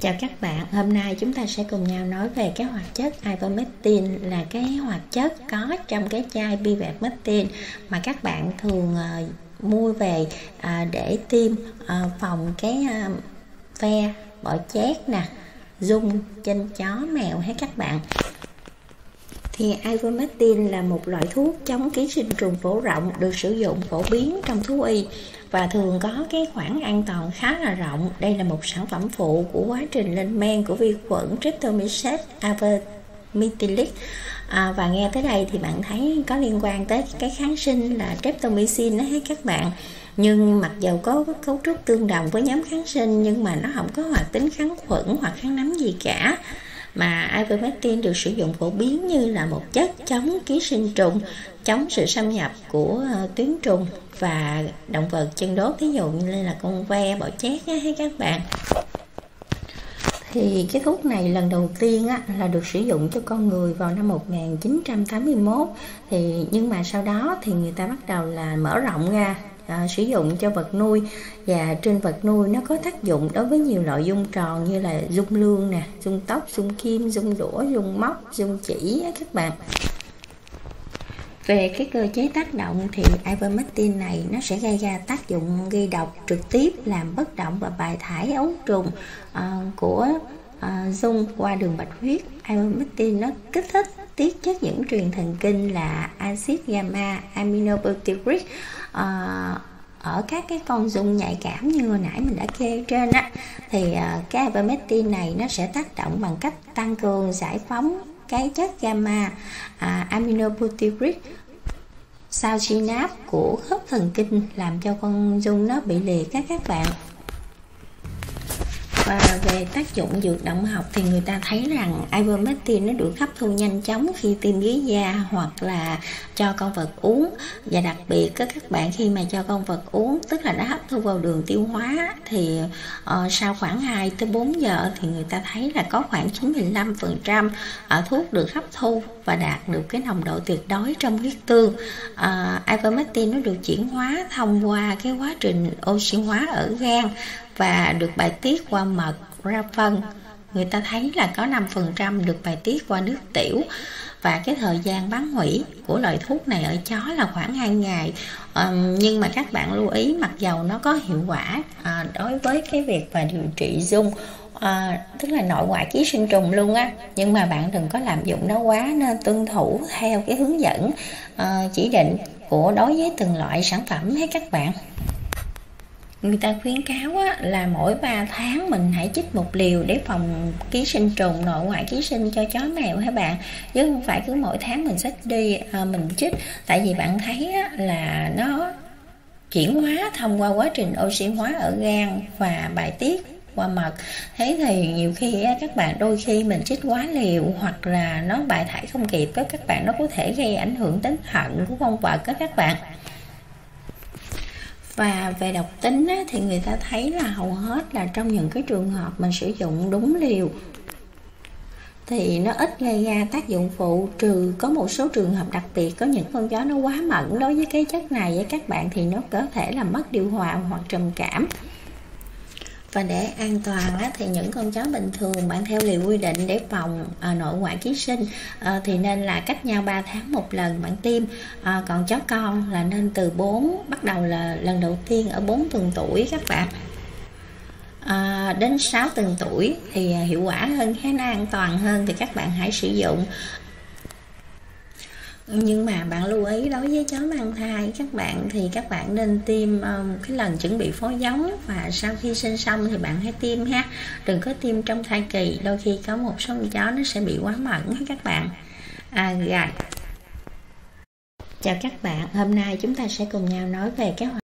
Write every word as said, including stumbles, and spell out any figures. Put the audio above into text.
Chào các bạn, hôm nay chúng ta sẽ cùng nhau nói về cái hoạt chất ivermectin, là cái hoạt chất có trong cái chai ivermectin mà các bạn thường uh, mua về uh, để tiêm uh, phòng cái uh, ve, bọ chét nè, rung trên chó mèo hết các bạn. Thì ivermectin là một loại thuốc chống ký sinh trùng phổ rộng, được sử dụng phổ biến trong thú y và thường có cái khoảng an toàn khá là rộng. Đây là một sản phẩm phụ của quá trình lên men của vi khuẩn Streptomyces ivermectinic. À, và nghe tới đây thì bạn thấy có liên quan tới cái kháng sinh là streptomycin đó hết các bạn. Nhưng mặc dù có cấu trúc tương đồng với nhóm kháng sinh nhưng mà nó không có hoạt tính kháng khuẩn hoặc kháng nấm gì cả. Mà ivermectin được sử dụng phổ biến như là một chất chống ký sinh trùng, chống sự xâm nhập của uh, tuyến trùng và động vật chân đốt, ví dụ như là con ve, bọ chét á các bạn. Thì cái thuốc này lần đầu tiên á, là được sử dụng cho con người vào năm một nghìn chín trăm tám mươi mốt, thì nhưng mà sau đó thì người ta bắt đầu là mở rộng ra à, sử dụng cho vật nuôi, và trên vật nuôi nó có tác dụng đối với nhiều loại dung tròn như là dung lương nè, dung tóc, dung kim, dung đũa, dung móc, dung chỉ á các bạn. Về cái cơ chế tác động thì ivermectin này nó sẽ gây ra tác dụng gây độc trực tiếp, làm bất động và bài thải ấu trùng uh, của uh, dung qua đường bạch huyết. Ivermectin nó kích thích tiết chất dẫn truyền thần kinh là axit gamma aminobutyric uh, ở các cái con dung nhạy cảm như hồi nãy mình đã kê trên á. Thì uh, cái ivermectin này nó sẽ tác động bằng cách tăng cường giải phóng cái chất gamma à, aminobutyric sau synapse của khớp thần kinh, làm cho con dung nó bị liệt các các bạn. Và về tác dụng dược động học thì người ta thấy rằng ivermectin nó được hấp thu nhanh chóng khi tiêm dưới da hoặc là cho con vật uống, và đặc biệt các các bạn khi mà cho con vật uống, tức là nó hấp thu vào đường tiêu hóa, thì uh, sau khoảng hai tới bốn giờ thì người ta thấy là có khoảng chín mươi lăm phần trăm ở thuốc được hấp thu và đạt được cái nồng độ tuyệt đối trong huyết tương. uh, Ivermectin nó được chuyển hóa thông qua cái quá trình oxy hóa ở gan và được bài tiết qua mật ra phân. Người ta thấy là có năm phần trăm được bài tiết qua nước tiểu, và cái thời gian bán hủy của loại thuốc này ở chó là khoảng hai ngày. à, nhưng mà các bạn lưu ý, mặc dầu nó có hiệu quả à, đối với cái việc mà điều trị dung à, tức là nội ngoại ký sinh trùng luôn á, nhưng mà bạn đừng có lạm dụng nó quá, nên tuân thủ theo cái hướng dẫn à, chỉ định của đối với từng loại sản phẩm hết các bạn. Người ta khuyến cáo á, là mỗi ba tháng mình hãy chích một liều để phòng ký sinh trùng, nội ngoại ký sinh cho chó mèo hả bạn, chứ không phải cứ mỗi tháng mình xách đi à, mình chích. Tại vì bạn thấy á, là nó chuyển hóa thông qua quá trình oxy hóa ở gan và bài tiết qua mật. Thế thì nhiều khi á, các bạn đôi khi mình chích quá liều hoặc là nó bài thải không kịp á, các bạn nó có thể gây ảnh hưởng đến thận của con vật á các bạn. Và về độc tính á, thì người ta thấy là hầu hết là trong những cái trường hợp mình sử dụng đúng liều thì nó ít gây ra tác dụng phụ, trừ có một số trường hợp đặc biệt, có những con chó nó quá mẫn đối với cái chất này với các bạn thì nó có thể là mất điều hòa hoặc trầm cảm. Và để an toàn á, thì những con chó bình thường bạn theo liều quy định để phòng à, nội ngoại ký sinh à, thì nên là cách nhau ba tháng một lần bạn tiêm. à, Còn chó con là nên từ bốn, bắt đầu là lần đầu tiên ở bốn tuần tuổi các bạn, à, đến sáu tuần tuổi thì hiệu quả hơn, khá là an toàn hơn, thì các bạn hãy sử dụng. Nhưng mà bạn lưu ý đối với chó mang thai các bạn thì các bạn nên tiêm um, cái lần chuẩn bị phối giống, và sau khi sinh xong thì bạn hãy tiêm ha, đừng có tiêm trong thai kỳ, đôi khi có một số con chó nó sẽ bị quá mẫn các bạn. à, rồi. Chào các bạn, hôm nay chúng ta sẽ cùng nhau nói về cái